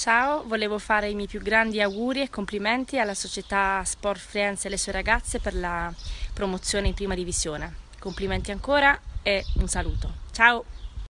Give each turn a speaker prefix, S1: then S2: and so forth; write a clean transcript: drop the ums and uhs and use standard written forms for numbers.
S1: Ciao, volevo fare i miei più grandi auguri e complimenti alla società Sport Friends e le sue ragazze per la promozione in prima divisione. Complimenti ancora e un saluto. Ciao!